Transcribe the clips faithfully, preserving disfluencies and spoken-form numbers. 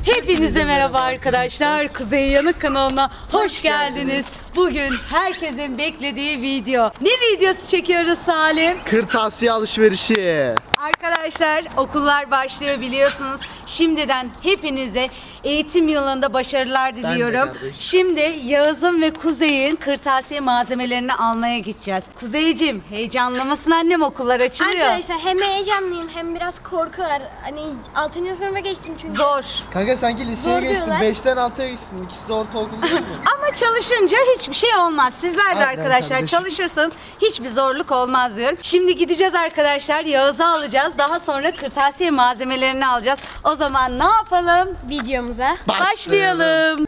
Hepinize merhaba arkadaşlar. Kuzey Yanık kanalına hoş geldiniz. Bugün herkesin beklediği video. Ne videosu çekiyoruz Salim? Kırtasiye alışverişi. Arkadaşlar okullar başlıyor biliyorsunuz. Şimdiden hepinize eğitim yılında başarılar diliyorum. Şimdi Yağız'ın ve Kuzey'in kırtasiye malzemelerini almaya gideceğiz. Kuzeyciğim heyecanlı mısın annem, okullar açılıyor? Arkadaşlar hem heyecanlıyım hem biraz korku var. Hani altıncı sınıfa geçtim çünkü. Zor. Kanka sanki liseye Zor geçtin, diyorlar. beşten altıya geçtin. İkisi de ortaokul değil mi? Ama çalışınca hiçbir şey olmaz. Sizler de Aynen arkadaşlar kardeşim. çalışırsanız hiçbir zorluk olmaz diyorum. Şimdi gideceğiz arkadaşlar. Yağız'ı alacağız. Daha sonra kırtasiye malzemelerini alacağız. O zaman ne yapalım? Videomuza Başlayalım.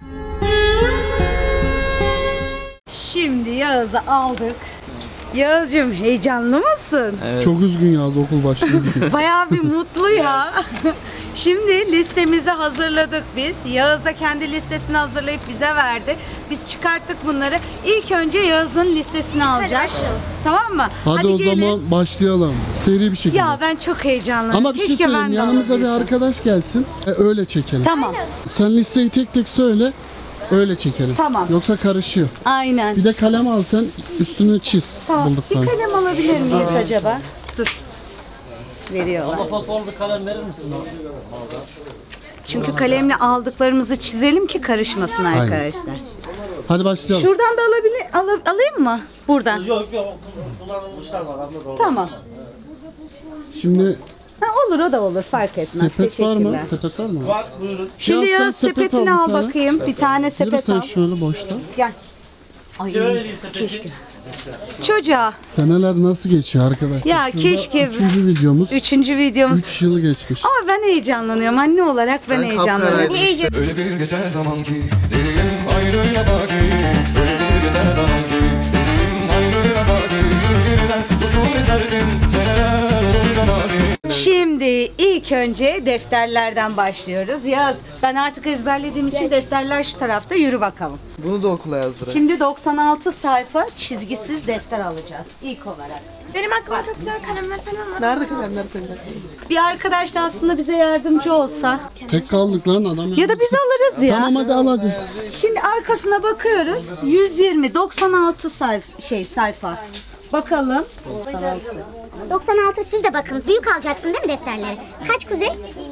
Şimdi Yağız'ı aldık. Yağız'cığım heyecanlı mısın? Evet. Çok üzgün Yağız okul başladı diye. Bayağı bir mutlu ya. Şimdi listemizi hazırladık biz. Yağız da kendi listesini hazırlayıp bize verdi. Biz çıkarttık bunları. İlk önce Yağız'ın listesini alacağız. başlayalım. Tamam mı? Hadi, o gelin. zaman başlayalım. Seri bir şekilde. Ya ben çok heyecanlıyım. Ama bir şey Keşke söyleyeyim, ben de yanımıza bir alabilsem. arkadaş gelsin. E, öyle çekelim. Tamam. Sen listeyi tek tek söyle. Öyle çekelim. Tamam. Yoksa karışıyor. Aynen. Bir de kalem al, sen üstünü çiz. Tamam. Bulduktan. Bir kalem alabilir miyiz acaba? Dur. Veriyorlar. Fosforlu kalem verir misin? Çünkü kalemle aldıklarımızı çizelim ki karışmasın arkadaşlar. Hadi başlayalım. Şuradan da alabilir, al- alayım mı? Buradan. Yok yok, kullanılmışlar var abla. Tamam. Şimdi Ha, olur, o da olur, fark etmez. sepet var mı? Teşekkürler. Sepet var mı? Var, buyurun. Şimdi Ya sen Yağız sepet sepetini al al bir tane. bakayım. Bir tane Yürü sepet sen al. şöyle boşta. Gel. Ay keşke. Çocuğa. Seneler nasıl geçiyor arkadaşlar? Ya Şurada keşke- Üçüncü videomuz. Üçüncü videomuz. Üç yılı geçmiş. Ama ben heyecanlanıyorum. Anne olarak ben, Ben heyecanlanıyorum. kapkarayım. Öyle bir geçer zaman ki dilim aynı lafa ki. Öyle bir geçer zaman ki dilim aynı lafa ki. Birden uzun istersin seneler olunca mazi. Şimdi ilk önce defterlerden başlıyoruz. Yaz. Ben artık ezberlediğim için defterler şu tarafta. Yürü bakalım. Bunu da okula yazdır. Şimdi doksan altı sayfa çizgisiz defter alacağız ilk olarak. benim aklımda çok güzel kalemler falan var. Nerede kalemler senin? Bir arkadaş da aslında bize yardımcı olsa. Tek kaldık lan adam. Ya da biz alırız ya. Tamam hadi al hadi. Şimdi arkasına bakıyoruz. yüz yirmi doksan altı sayfa şey sayfa. Bakalım. doksan altı siz de bakın. Büyük alacaksın değil mi defterleri? Kaç Kuzey?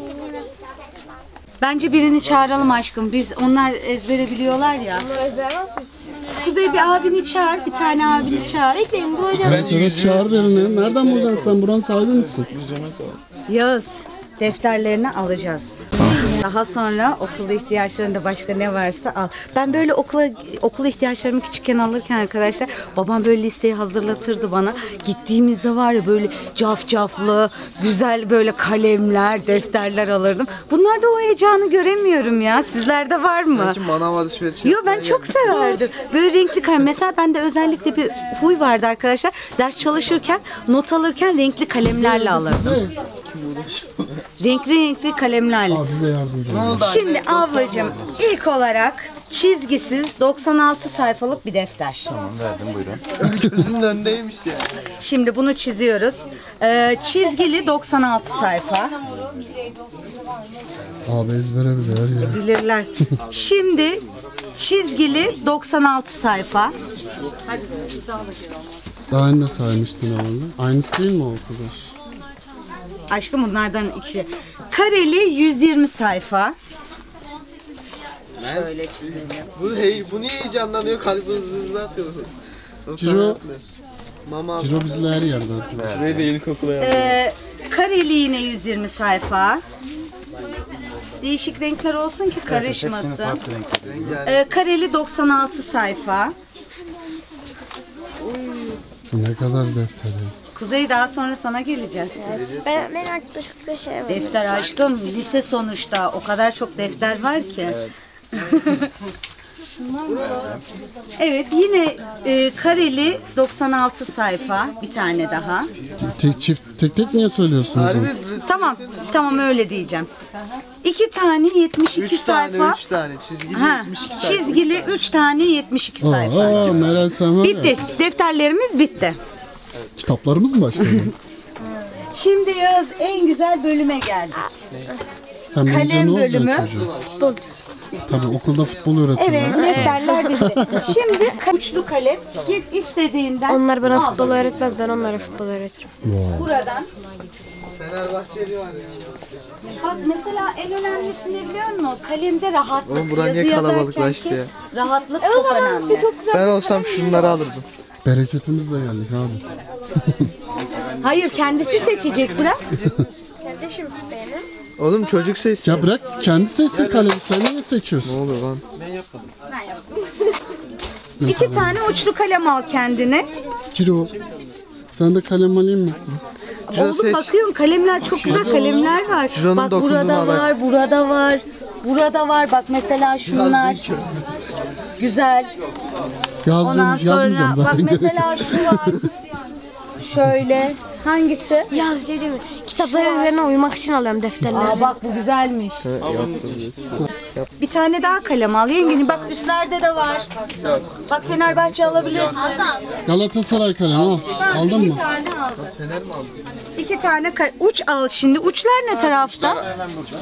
Bence birini çağıralım aşkım. Biz onlar ezbere biliyorlar ya. Ezberlemez misin? Kuzey bir abini çağır, bir tane abini çağır. Bekleyin bu hocam. Evet çağır birini. Nereden bulacaksın sen? Buranın sahibi misin? Yağız, defterlerini alacağız. Daha sonra okul ihtiyaçlarında başka ne varsa al. Ben böyle okula okul ihtiyaçlarımı küçükken alırken arkadaşlar babam böyle listeyi hazırlatırdı bana. Gittiğimizde var ya böyle cafcaflı, güzel böyle kalemler, defterler alırdım. Bunlarda o heyecanı göremiyorum ya. Sizlerde var mı? Belki manav alışverişi. Yo ben çok severdim. Böyle renkli kalem. Mesela bende özellikle bir huy vardı arkadaşlar. Ders çalışırken, not alırken renkli kalemlerle alırdım. Renkli renkli kalemlerle. Aa, bize yardımcı ol. Şimdi ablacığım ilk olarak çizgisiz doksan altı sayfalık bir defter. Gözünün önündeymiş ya. Şimdi bunu çiziyoruz. Ee, çizgili doksan altı sayfa. Abi ezbere bilir ya. Bilirler. Şimdi çizgili doksan altı sayfa. Daha önce saymıştın ama. Aynısı değil mi o arkadaş? Aşkım bunlardan iki. Kareli yüz yirmi sayfa. Şöyle çizelim. Bu, hey, bu niye heyecanlanıyor? Kalbi hızlı hızlı atıyor. Yoksa Ciro- ne yapmıyor? Mama Ciro bizle her yerde arkadaş. Şurayı da ilkokula yazdım. Ee, kareli yine yüz yirmi sayfa. Değişik renkler olsun ki karışmasın. Ee, kareli doksan altı sayfa. Bu ne kadar defter ya. Kuzey daha sonra sana geleceğiz. Ben, benim aklımda çok güzel şey var. Defter aşkım lise sonuçta o kadar çok defter var ki. Evet yine e, kareli doksan altı sayfa bir tane daha. Tek çift tek tek niye söylüyorsun? o zaman? Harbi Tamam tamam öyle diyeceğim. İki tane yetmiş iki üç tane, sayfa. üç tane. Çizgili Ha, yetmiş iki sayfa. çizgili üç tane yetmiş iki sayfa. Aa, Meral sen var ya. Bitti. Defterlerimiz bitti. Kitaplarımız mı başladı? Şimdi Yağız en güzel bölüme geldik. Sen büyüyünce ne kalem olacaksın bölümü. çocuğum? Futbol. Tabii okulda futbol öğretiyorlar. Evet, defterler bitti. Şimdi uçlu kalem git istediğinden Onlar bana al. futbol öğretmez, ben onlara futbol öğretirim. Wow. Buradan. Fenerbahçeli var ya. Bak mesela en önemlisi ne biliyor musun? Kalemde rahatlık. Oğlum bura niye Yazı kalabalıklaştı yazarken ya? ki Rahatlık çok önemli. Ben olsam şunları alırdım. Bereketimizle geldik abi. Hayır kendisi seçecek bırak. Kardeşim benim. Oğlum çocuk sesi. Ya bırak kendi seçsin kalemi. Sen niye seçiyorsun? Ne oluyor lan? İki tane uçlu kalem al kendine. Ciro. Sen de kalem alayım mı? Güzel Oğlum seç. bakıyorum kalemler çok güzel kalemler var. Ciro'nun Bak burada dokunduğuna bak. var, burada var. Burada var bak mesela şunlar. Güzel. Yazdım, Ondan sonra yazmayacağım bak zaten. mesela şu var. Şöyle. Hangisi? Yaz değil mi? Kitapların üzerine uyumak için alıyorum defterleri. Aa bak bu güzelmiş. Bir tane daha kalem al yengenin. Bak üstlerde de var. Bak Fenerbahçe alabilirsin. Galatasaray kalemi al. Aldın İki mı? tane aldım. İki tane ka- uç al şimdi. Uçlar ne tarafta?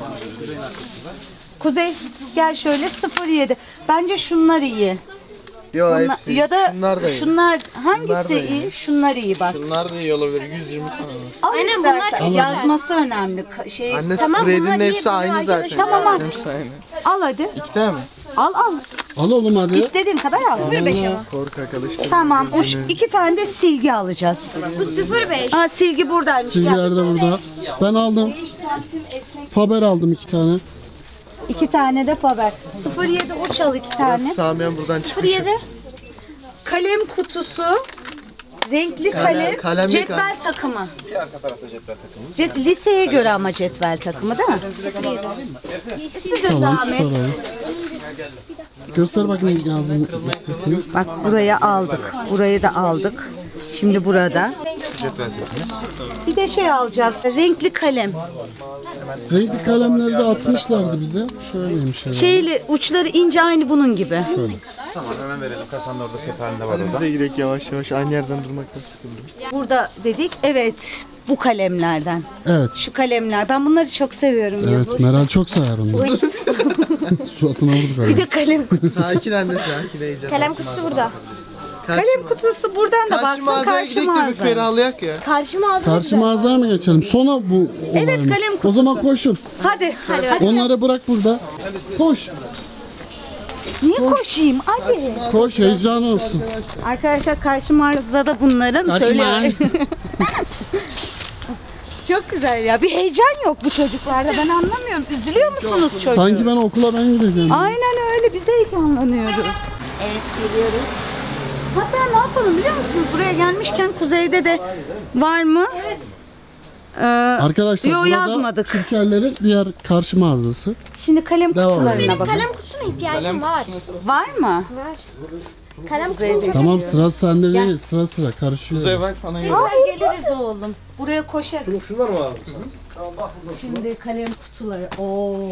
Kuzey gel şöyle sıfır yedi. Bence şunlar iyi. Yo Bunlar- hepsi. ya da Şunlar da iyi. şunlar hangisi Bunlar da iyi. iyi? Şunlar iyi bak. Bunlar da iyi olabilir. yüz yirmi tane var. Al Aynen, istersen. bunlar Yazması önemli. Ka- Şey, Anne Tamam, spreydinin bunlar iyi, hepsi benim aynı zaten. arkadaşım. Tamam, al. Hepsi aynı. al hadi. İki tane mi? Al al. Al oğlum hadi. İstediğin kadar al. sıfır beş ama. Korkak alıştı. Tamam. Uç, iki tane de silgi alacağız. Bu sıfır beş. Aa silgi buradaymış. Gel. Silgiler de burada. Ben aldım. Faber aldım iki tane. İki tane de Faber. sıfır yedi uç al iki tane. Samiyen buradan sıfır çıkmış. yedi. Kalem kutusu. Renkli kalem. kalemlik Cetvel takımı. Bir arka tarafta cetvel takımı. liseye göre ama cetvel takımı değil mi? Size Tamam, zahmet. süper abi. Göster bakayım yazın listesini. Bak buraya aldık. Burayı da aldık. Şimdi burada. Bir de şey alacağız. Renkli kalem. Renkli kalemleri de atmışlardı bize. Şöyleymiş herhalde. Şeyli uçları ince aynı bunun gibi. Hadi biz de gidelim yavaş yavaş. Aynı yerden durmaktan sıkıldım. Burada dedik evet bu kalemlerden. Evet. Şu kalemler. Ben bunları çok seviyorum. Evet, Yazı. Meral çok sever onu. Oy, Suratına vurduk bir abi. de kalem kutusu. Sakin anne sakin heyecan. Kalem kutusu burada. Kalem kutusu buradan da Karşı baksın mağazaya karşı gidelim de bir mağaza. ferahlayak ya. Karşıma aldım. Karşı mağazaya mı geçelim? Sonra bu olay Evet, mı? kalem O kutusu. zaman koşun. Hadi. Hadi. Onları bırak burada. Koş. Niye koşayım? Hadi. Koş heyecan olsun. Arkadaşlar karşı mağazada bunların Karşı söyle. Çok güzel ya. Bir heyecan yok bu çocuklarda. Ben anlamıyorum. Üzülüyor musunuz çocuğum? Sanki ben okula ben gideceğim. Aynen öyle. Biz de heyecanlanıyoruz. Evet geliyoruz. Hatta ne yapalım biliyor musunuz? Buraya gelmişken kuzeyde de var mı? Evet. Ee, Arkadaşlar Yo burada yazmadık. Türkerlerin diğer karşı mağazası. Şimdi kalem Devam kutularına edelim. bakalım. Kalem kutusuna ihtiyacım var. Var mı? Var. Kalem kutusu. Tamam sıra sende değil sıra sıra karışıyor. bak sana Tekrar geliriz oğlum. Buraya koşarız. Şunlar mı abi? Şimdi kalem kutuları. Oo.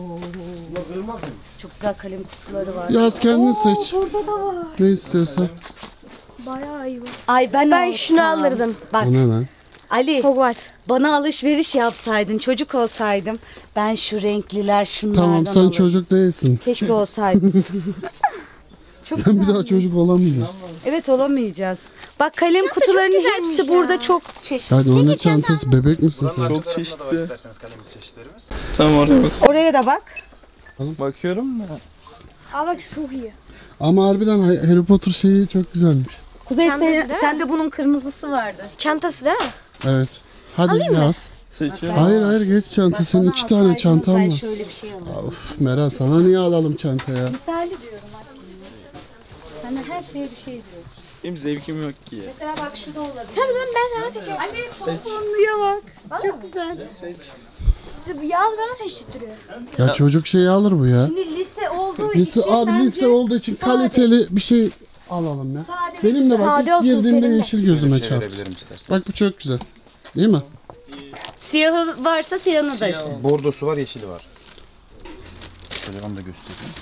Çok güzel kalem kutuları var. Yaz kendin Oo, seç. Burada da var. Ne istiyorsan. Bayağı iyi bu. Ay ben Ben olsam. şunu alırdım. Bak O ne lan? Ali Hogwarts. bana alışveriş yapsaydın çocuk olsaydım ben şu renkliler şunlardan Tamam sen alırım. çocuk değilsin. Keşke olsaydın. Çok Sen bir güzel. daha çocuk olamayacaksın. Evet olamayacağız. Bak kalem kutularının güzelmiş hepsi ya. burada çok çeşitli. Hadi o ne çantası bebek misin sen? Çok çeşitli. Tamam oraya bak. Oraya da bak. Bakıyorum da. Aa bak çok iyi. Ama harbiden Harry Potter şeyi çok güzelmiş. Kuzey Çantası sen, değil sende bunun kırmızısı vardı. Çantası değil mi? Evet. Hadi yaz. Seçiyorum. Hayır hayır geç çanta. Senin Bana iki tane alsaydınız çantan ben var. şöyle bir şey alırım. Of Meral sana niye alalım çanta ya? Misali diyorum aslında. Hani her şeye bir şey diyorsun. Benim zevkim yok ki. Mesela bak şu da olabilir. Tabii lan ben sana seçiyorum. Ali pomponluya bak. Çok güzel. Yaz bana seçtiriyor. Ya çocuk şeyi alır bu ya. Şimdi lise olduğu Lise için abi bence lise olduğu için sade- kaliteli bir şey alalım ya. Sade Benim de bak Sade ilk olsun, girdiğimde senin de. yeşil gözüme çarptı. Bak bu çok güzel. Değil mi? Siyahı varsa siyahını da iste. Bordosu var, yeşili var. Şöyle onu da göstereyim.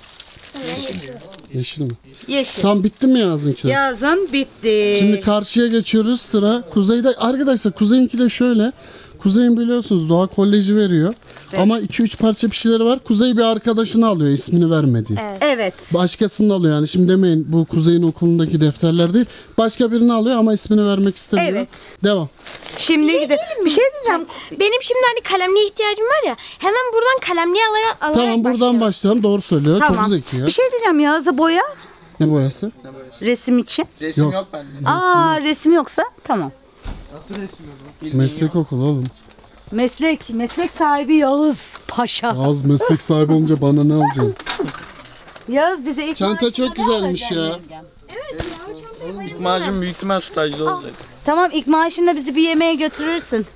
Yeşil mi? Yeşil. Tam bitti mi yazınki? Yazın bitti. Şimdi karşıya geçiyoruz sıra. Kuzeyde arkadaşlar kuzeyinki de şöyle. Kuzey'in biliyorsunuz Doğa Koleji veriyor. Evet. Ama iki üç parça bir şeyleri var. Kuzey bir arkadaşını alıyor, ismini vermediği. Evet. Evet. Başkasını alıyor yani. Şimdi demeyin bu Kuzey'in okulundaki defterler değil. Başka birini alıyor ama ismini vermek istemiyor. Evet. Devam. Şimdi gidelim. Bir şey diyeceğim. Benim şimdi hani kalemliğe ihtiyacım var ya. Hemen buradan kalemliği alarak alarak Tamam buradan başlayalım. başlayalım. Doğru söylüyor. Tamam. Çok zeki ya. Bir şey diyeceğim Yağız'a boya Ne boyası? resim için. Resim Yok. yok, bende. Aa resim yoksa tamam. Nasıl resim yok? Meslek okulu oğlum. Meslek, meslek sahibi Yağız Paşa. Az meslek sahibi olunca bana ne alacaksın? Yağız bize ilk Çanta maaşına çok ne güzelmiş alacaksın ya. yengem? İlk maaşım büyük ihtimal stajda olacak. Tamam ilk maaşında bizi bir yemeğe götürürsün.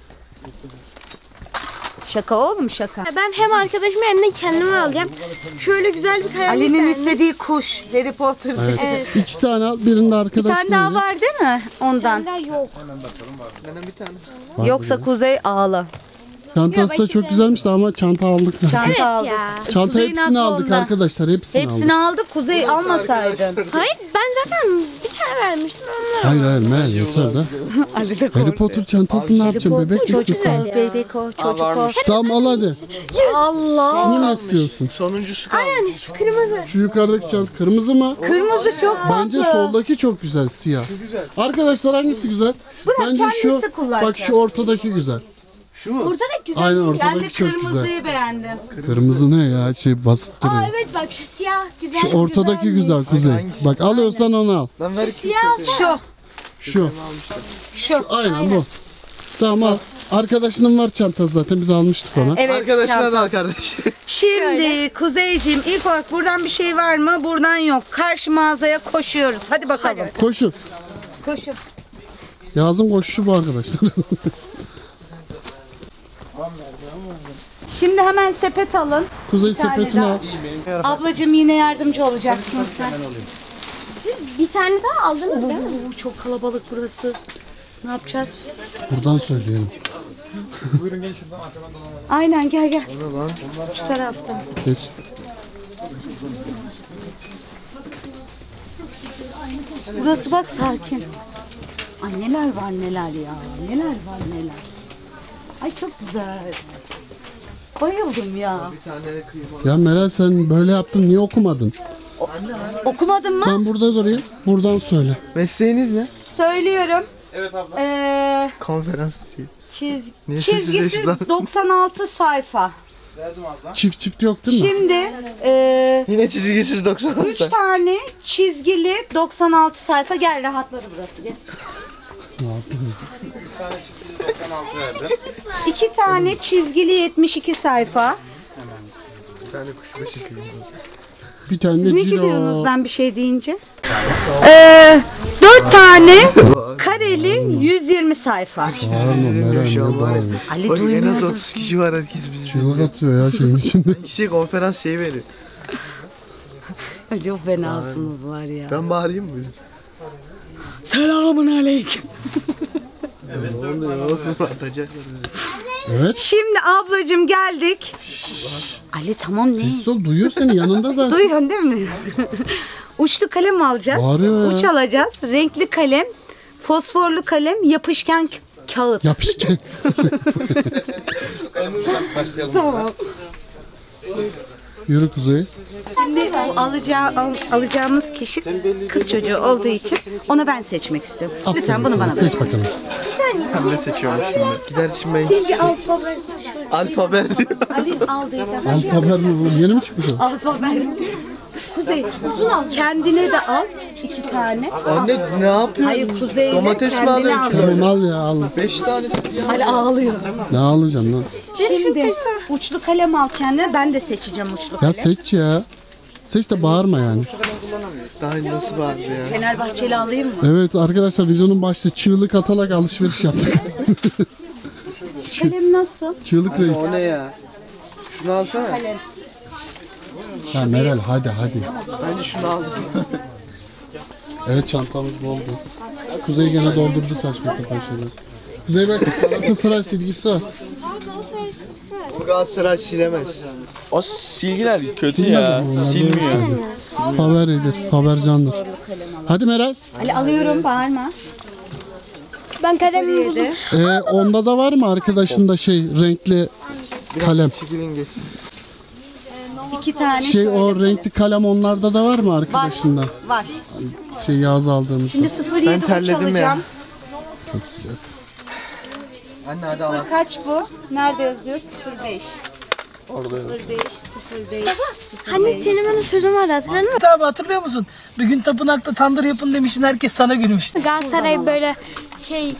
Şaka oğlum şaka. Ben hem arkadaşımı hem de kendime alacağım. Şöyle güzel bir kalemlik Ali'nin beğendim. istediği kuş Harry Potter. Evet. Evet. İki tane al, birinde Bir arkadaş. tane daha var değil mi ondan? Hala yok. Benden bir tane. Yoksa Kuzey ağla. Çantası da çok güzelmişti ama çanta aldık zaten. Çanta Evet aldık. ya. Çanta Kuzey'in hepsini aklı aldık onda. arkadaşlar. Hepsini, Hepsini aldık. aldık. Kuzey almasaydın. Hayır ben zaten bir tane vermiştim. Onlar. Hayır hayır Meral yeter de. Ali de Harry Potter çantasını ne yapacağım bebek çocuk misin sen? o, bebek o, çocuk o. varmış. Tamam al hadi. Allah. Bunu ne istiyorsun? Sonuncusu kaldı. Yani şu kırmızı. Şu yukarıdaki çanta kırmızı mı? Kırmızı çok tatlı. Bence soldaki çok güzel siyah. güzel. Arkadaşlar hangisi güzel? Bence şu kendisi kullanacak. bak şu ortadaki güzel. Şu mu? Burada da güzel. Aynen Ben de ortadaki çok güzel. kırmızıyı beğendim. Kırmızı ne ya şey basit Aa duruyor. evet bak şu siyah güzel. Şu ortadaki güzel Kuzey. Bak alıyorsan onu al. Lan ver iki. Siyah alsana. Şu, Şu. şu. Aynen bu. Tamam al. Arkadaşının var çantası zaten biz almıştık ona. Evet. Arkadaşına çanta. da al kardeş. Şimdi Kuzeyciğim ilk olarak buradan bir şey var mı? Buradan yok. Karşı mağazaya koşuyoruz. Hadi bakalım. Koşun. Koşun. Yazın koşuşu bu arkadaşlar. Şimdi hemen sepet alın. Kuzey tane sepetini daha. al. Ablacığım yine yardımcı olacaksın sen. Siz bir tane daha aldınız değil mi? Oo, çok kalabalık burası. Ne yapacağız? Buradan söyleyelim. Aynen gel gel. Şu taraftan. Geç. Burası bak sakin. Ay neler var neler ya. Neler var neler. Ay çok güzel. Bayıldım ya. Bir tane kıyma. Ya Meral sen böyle yaptın niye okumadın? Okumadın mı? Ben burada durayım. Buradan söyle. Mesleğiniz ne? Söylüyorum. Evet abla. Ee, Konferans. çiz, Niye sessiz çizgisiz yaşlı lan? doksan altı sayfa. Çift çift yok değil mi? Şimdi ee, Yine çizgisiz doksan üç tane çizgili doksan altı sayfa. Gel rahatladı burası gel. İki tane çizgili yetmiş iki sayfa. Bir tane kuşbaşı kıyma. Bir tane Siz de ne cilo. gülüyorsunuz ben bir şey deyince? Ee, dört tane kareli yüz yirmi sayfa. Bağırma Meral Şu ne an var ya. bağırma. Ali Bak en az duymuyordu. otuz kişi var, herkes bizi Çığlık dinliyor. atıyor ya şeyin içinde. Kişi konferans şeyi veriyor. Ay, çok fenasınız var ya. Ben bağırayım mı? Selamun aleyküm. Ne oluyor oğlum? Atacaklar bizi. Evet. Şimdi ablacığım geldik. Ali tamam ne? Sessiz ol duyuyor seni yanında zaten. Duyuyorsun değil mi? Uçlu kalem alacağız. Bağırıyor ya. Uç alacağız. Renkli kalem, fosforlu kalem, yapışkan k- kağıt. Yapışken. Tamam. Yürü Kuzey. Şimdi bu alacağı, al- alacağımız kişi kız çocuğu olduğu için ona ben seçmek istiyorum. Lütfen bunu bana Seç ver. bakalım. Ben ne seçiyormuş şimdi? Gider şimdi ben Silgi alfabe. alfabe diyor. Ali aldıydı. Alfaber mi bu? Yeni mi çıktı o? Alfabe. Kuzey uzun al. Kendine de al iki tane. Anne ne yapıyorsun? Hayır Kuzey'le Domates mi kendine alıyorsun? al. Tamam al ya al. Beş tane. Ali ağlıyor. Ne alacağım lan? Şimdi uçlu kalem al kendine. Ben de seçeceğim uçlu Ya kalem. seç ya. Seç de bağırma yani. Daha nasıl bağırdı ya? Fenerbahçeli alayım mı? Evet arkadaşlar videonun başta çığlık atarak alışveriş yaptık. Kalem nasıl? Çığlık reis. O ne ya? Şunu alsana. Kalem. Ya Meral hadi hadi. Bence şunu al. Evet çantamız doldu. Kuzey gene doldurdu saçma sapan şeyler. Kuzey bak Galatasaray silgisi var. Bu Galatasaray silemez. O silgiler kötü Silmez ya. ama onlar Silmiyor. böyle Favoridir, fabercandır. Hadi Meral. Ali alıyorum bağırma. Ben kalemimi buldum. yedi. Ee, onda da var mı arkadaşında şey renkli kalem? Çekilin geç. İki tane Şey şöyle o böyle. renkli kalem onlarda da var mı arkadaşında? Var. Şey Yağız aldığımızda. Şimdi sıfır yedi uç terledim ya. alacağım. Çok sıcak. Anne hadi al. Sıfır kaç bu? Nerede yazıyor? sıfır beş. Orada sıfır beş, sıfır beş, sıfır Hani beş. senin bana sözüm vardı hatırladın mı? Abi hatırlıyor musun? Bir gün tapınakta tandır yapın demiştin, herkes sana gülmüştü. Galatasaray böyle şey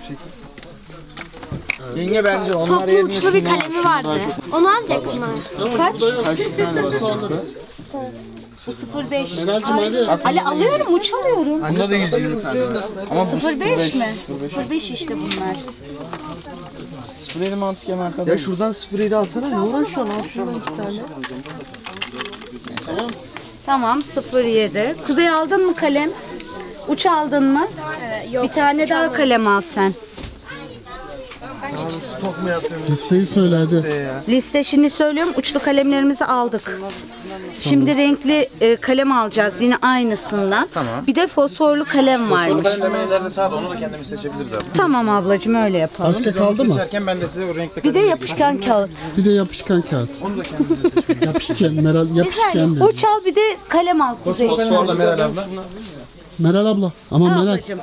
Yenge bence onlar toplu yerine uçlu bir kalemi vardı. Onu alacaksın bana. Kaç? Nasıl alırız? Bu sıfır beş. Meral'cim hadi. Ali alıyorum, uç alıyorum. Bunda da yüz yirmi tane var. Ama bu sıfır beş mi? sıfır beş işte bunlar. sıfır yedi mantık hemen kadar. Ya şuradan sıfır yedi alsana, ne uğraşıyorsun? Al şuradan iki tane. Tamam sıfır yedi. Kuzey aldın mı kalem? Uç aldın mı? Evet, yok. Bir tane daha kalem al sen. Abi stok mu yapıyorsun? Listeyi söyle hadi. Ee ya. Liste şimdi söylüyorum. Uçlu kalemlerimizi aldık. Şimdi renkli e, kalem alacağız yine aynısından. Tamam. Bir de fosforlu kalem var. Sonra ben de ileride sağda onu da kendimiz seçebiliriz abi. Tamam ablacığım öyle yapalım. Başka kaldı mı? Seçerken ben de size o renkli Bir de yapışkan kağıt. Bir de yapışkan kağıt. Onu da kendimiz seçebiliriz. Yapışkan Meral yapışkan diyor. Uç al bir de kalem al Kuzey. Fosforla Meral abla. Meral abla. Ama Meral. Ablacığım.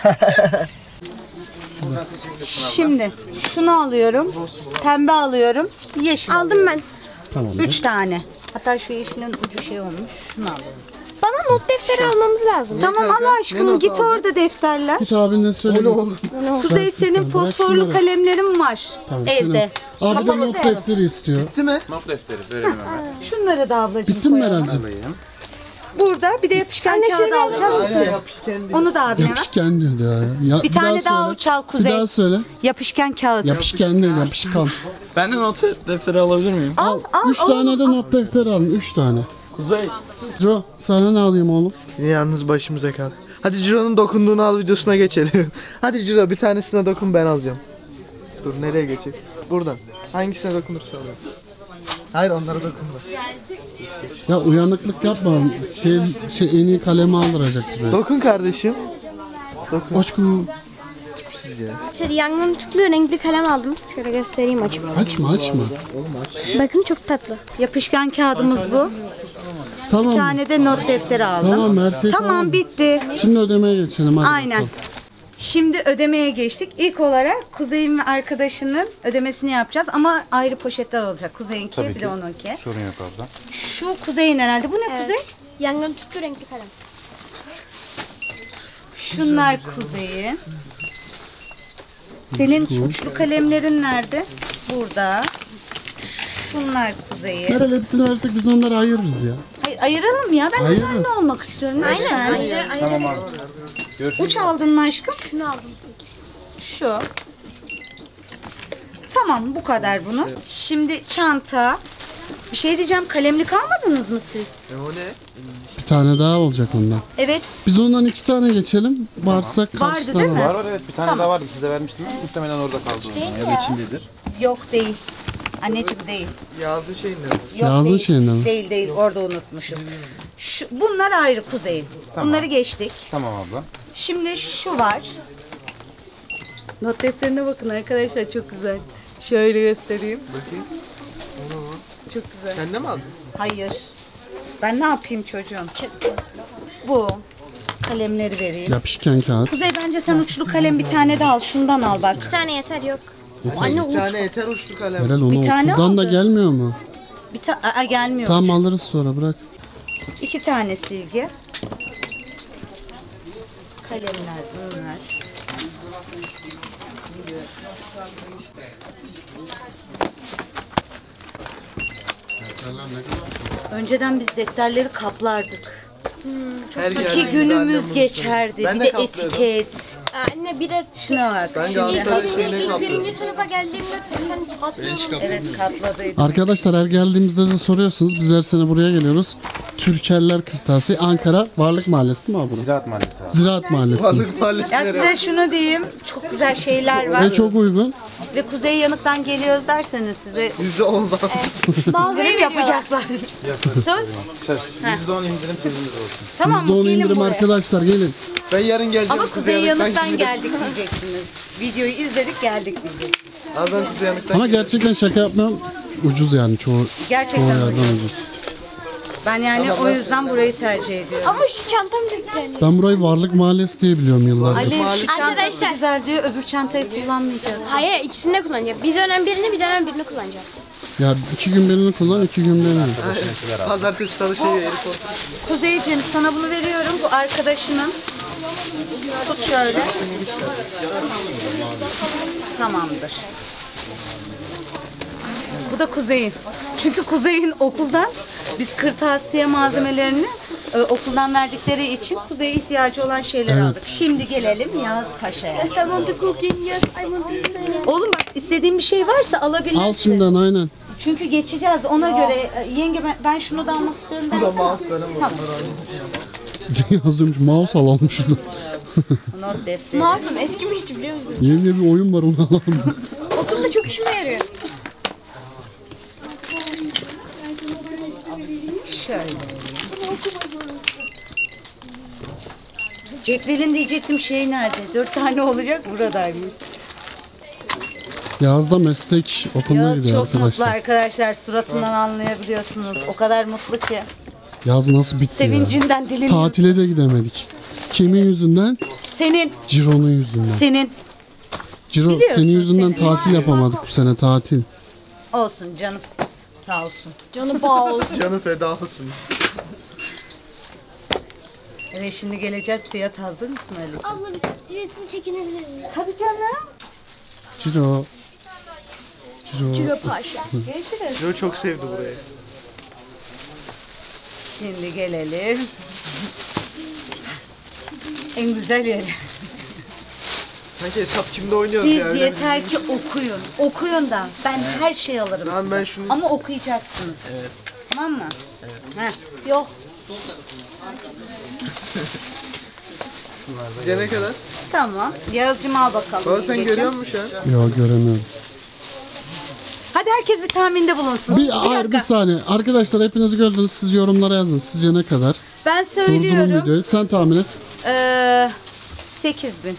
Şimdi şunu alıyorum. Pembe alıyorum. Yeşil Aldım ben. Tamam. Üç tane. Hatta şu yeşilin ucu şey olmuş. Şunu alalım. Bana not defteri almamız lazım. Tamam kanka? Allah Ne aşkına not git aldın? orada defterler. Git abine söyle. Kuzey Bırak senin sen, bırak fosforlu şunları. kalemlerim var Tamam, evde. şunu. Abi de not defteri istiyor. Bitti mi? Not defteri verelim hemen. Şunları da ablacığım Bitti mi koyalım. Meral'cim? Alayım. Burada bir de yapışkan kağıdı alacağız. Aynen yapışken değil. Onu da abine ver. Yapışkan diyor ya. ya. Bir tane daha söyle. uç al Bir Kuzey. daha söyle. Yapışkan kağıt. Yapışkan değil yapışkan. Ben de not defteri alabilir miyim? Al al. Üç tane de not defteri alın. Üç tane. Kuzey. Jo sana ne alayım oğlum? Yine yalnız başımıza kal. Hadi Ciro'nun dokunduğunu al videosuna geçelim. Hadi Ciro bir tanesine dokun, ben alacağım. Dur nereye geçeyim? Buradan. Hangisine dokunursa alayım. Hayır onlara dokunma. Ya uyanıklık yapma. Şey, şey en iyi kalemi aldıracak bize. Dokun kardeşim. Dokun. Aşkım. Siz ya. Şöyle yangın tüplü renkli kalem aldım. Şöyle göstereyim açıp. Açma açma. Bakın çok tatlı. Yapışkan kağıdımız bu. Tamam. Bir tane de not defteri aldım. Tamam her şey Tamam tamam. bitti. Şimdi ödemeye geçelim hadi. Aynen. bakalım. Şimdi ödemeye geçtik. İlk olarak Kuzey'in ve arkadaşının ödemesini yapacağız ama ayrı poşetler olacak. Kuzey'inki Tabii bir ki. de onunki. Sorun yok abla. Şu Kuzey'in herhalde. Bu ne Kuzey? Yangın tüplü renkli kalem. Şunlar Kuzey'in. Senin uçlu kalemlerin nerede? Burada. Şunlar Kuzey'in. Meral hepsini versek biz onları ayırırız ya. Hayır, ayıralım ya. Ben de Ayırırız. seninle olmak istiyorum. Lütfen. Tamam abi. Görüşürüz. Uç aldın mı aşkım? Şunu aldım. Şu. Tamam bu kadar bunu. Şimdi çanta. Bir şey diyeceğim. Kalemlik almadınız mı siz? E o ne? Bir tane daha olacak ondan. Evet. Biz ondan iki tane geçelim. Varsa kaç Vardı tane değil mi? var? Var var evet bir tane Tamam. daha vardı size vermiştim. Muhtemelen orada kaldı o zaman ya da içindedir. Yok değil. Anneciğim değil. Yazı şey ne? Yok Yazın değil. şeyinden mi? Değil değil orada unutmuşuz. Şu, bunlar ayrı Kuzey'in. Bunları geçtik. Tamam abla. Şimdi şu var. Not defterine bakın arkadaşlar çok güzel. Şöyle göstereyim. Bakayım. Çok güzel. Sen de mi aldın? Hayır. Ben ne yapayım çocuğum? Bu. Kalemleri vereyim. Yapışkan kağıt. Kuzey bence sen uçlu kalem bir tane de al. Şundan al bak. Bir tane yeter yok. Anne bir tane yeter uçlu kalem. Meral onu Bir tane okuldan da aldı. gelmiyor mu? Bir tane gelmiyor. Tamam alırız sonra bırak. İki tane silgi. Kalemler bunlar. Önceden biz defterleri kaplardık. Her İki geldiğimizde günümüz annem bunu geçerdi. söylüyor. Ben Bir de de kaplıyordum. etiket. Anne bir de Şuna bak. Ben ilk, Galatasaray şeyine ilk kaplıyorum. birinci sınıfa geldiğimde ben katlıyorum. Evet katladıydım. Arkadaşlar her geldiğimizde de soruyorsunuz. Biz her sene buraya geliyoruz. Türkeller Kırtasiye, Ankara Varlık Mahallesi değil mi abi burası? Ziraat Mahallesi abi. Ziraat Mahallesi. Varlık mahallesi Ya nereye? size şunu diyeyim, çok güzel şeyler var. Ve çok uygun. Ve Kuzey Yanık'tan geliyoruz derseniz size yüzde ondan. indirim yapacaklar. Söz? Söz. yüzde on indirim sözümüz olsun. Tamam yüzde mı? on Gelin indirim buraya. arkadaşlar, gelin. Ben yarın geleceğim. Ama Kuzey Yanık'tan gidelim. geldik diyeceksiniz. Videoyu izledik geldik diyeceksiniz. Abi ben Kuzey Yanık'tan Ama gerçekten şaka yapmıyorum. Ucuz yani çoğu, çoğu Gerçekten yerden ucuz. ucuz. Ben yani o yüzden burayı tercih ediyorum. Ama şu çantam çok güzel. Ben burayı Varlık Mahallesi diye biliyorum yıllardır. Ali şu çanta Arkadaşlar. güzel diyor, öbür çantayı kullanmayacağım. Hayır, ikisini de kullanacak. Bir dönem birini, bir dönem birini kullanacak. Ya iki gün birini kullan, iki gün birini. pazartesi salı şey herif olsun. Kuzeyciğim sana bunu veriyorum. Bu arkadaşının. Tut şöyle. Tamamdır. Bu da Kuzey'in. Çünkü Kuzey'in okuldan biz kırtasiye malzemelerini e, okuldan verdikleri için Kuzey'e ihtiyacı olan şeyler Evet. aldık. Şimdi gelelim Yağız Paşa'ya. I want to cooking, yes, I want to clean. Oğlum bak istediğin bir şey varsa alabilirsin. Al şimdiden aynen. Çünkü geçeceğiz ona göre. E, Yenge ben, ben şunu da almak istiyorum dersene. Tamam. Yazıyormuş, mouse alalım şunu. Not defteri. Mağazam eski mi hiç biliyor musun? Yeni bir oyun var, onu alalım. Okulda çok işime yarıyor. Şöyle. Cetvelin diyecektim şey nerede? Dört tane olacak buradaymış. Yaz da meslek okuluna Yağız gidiyor çok mutlu arkadaşlar. arkadaşlar. Suratından anlayabiliyorsunuz. O kadar mutlu ki. Yaz nasıl bitti ya? Sevincinden dilim. Tatile de gidemedik. Kimin yüzünden? Senin, Ciro'nun yüzünden. senin. Ciro, biliyorsun senin yüzünden seni. tatil yapamadık bu sene, tatil. Olsun canım. Sağ olsun. Canı bağ olsun. Canı feda olsun. Evet şimdi geleceğiz. Fiyat hazır mısın öyle? Abla bir resim çekinebilir miyiz? Tabii canım. Ciro. Ciro. Ciro Paşa. Görüşürüz. Joe çok sevdi burayı. Şimdi gelelim. En güzel yeri. Sanki hesap kimde oynuyoruz Siz ya. öyle yeter ki okuyun. Okuyun da ben her şeyi alırım Tamam, size. ben şunu- Ama okuyacaksınız. Tamam mı? Evet. Yok. bir- Gene kadar. Tamam. Yağız'cığım al bakalım. Baba sen yengeciğim. görüyor musun şu an? Yok, göremiyorum. Hadi herkes bir tahminde bulunsun. Bir, hayır bir dakika. saniye. Arkadaşlar hepiniz gördünüz. Siz yorumlara yazın. Sizce ne kadar? Ben Durdurun söylüyorum. videoyu. Sen tahmin et. Ee, sekiz bin.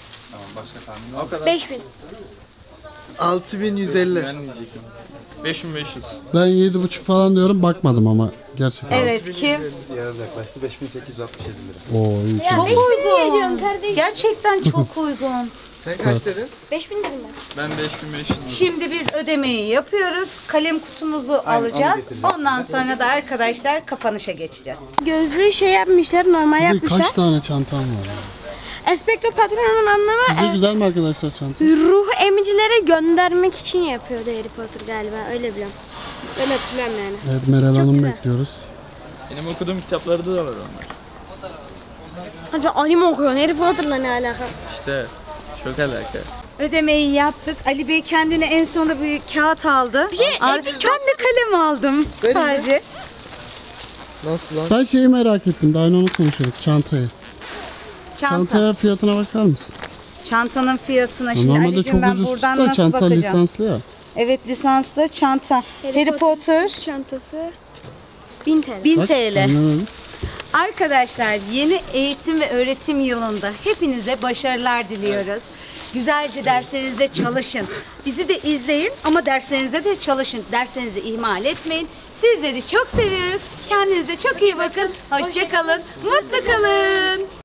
Beş bin. altı bin yüz elli. Ben diyecektim. beş bin beş yüz. Ben yedi buçuk falan diyorum. Bakmadım ama. Gerçekten. Evet kim? Yarız yaklaştı. beş bin sekiz yüz altmış yedi lira. Oo, iyi. Ya Çok beş bin niye uygun. ediyorsun kardeşim? Gerçekten çok uygun. Sen kaç dedin? Beş bin dedim ben. Ben beş bin beş yüz. Şimdi biz ödemeyi yapıyoruz. Kalem kutumuzu alacağız. Ondan sonra da arkadaşlar kapanışa geçeceğiz. Gözlüğü şey yapmışlar, normal Kuzey, yapmışlar. kaç tane çantam var? Espectro Patron'un anlamı Sizce e, güzel mi arkadaşlar çanta? ruh emicilere göndermek için yapıyordu Harry Potter galiba, öyle biliyorum. Öyle hatırlıyorum yani. Evet, Meral Hanım güzel. bekliyoruz. Benim okuduğum kitaplarda da var onlar. Hadi sen anime okuyorsun, Harry Potter'la ne alaka? İşte çok alaka. Ödemeyi yaptık. Ali Bey kendine en sonunda bir kağıt aldı. Bir şey, Al- ekmek ben de kalem aldım sadece. Nasıl lan? Ben şeyi merak ettim. Daha onu konuşuyorduk. Çantayı. Çanta. Çantaya fiyatına bakar mısın? Çantanın fiyatına şimdi Normalde Ali'cim çok ben ucuz buradan da nasıl çanta bakacağım? lisanslı ya. Evet lisanslı çanta. Harry, Potter çantası bin T L. bin Bak, T L. anlamadım. Arkadaşlar yeni eğitim ve öğretim yılında hepinize başarılar diliyoruz. Güzelce derslerinize çalışın. Bizi de izleyin ama derslerinize de çalışın. Derslerinizi ihmal etmeyin. Sizleri çok seviyoruz. Kendinize çok iyi bakın. Hoşça kalın. Mutlu kalın.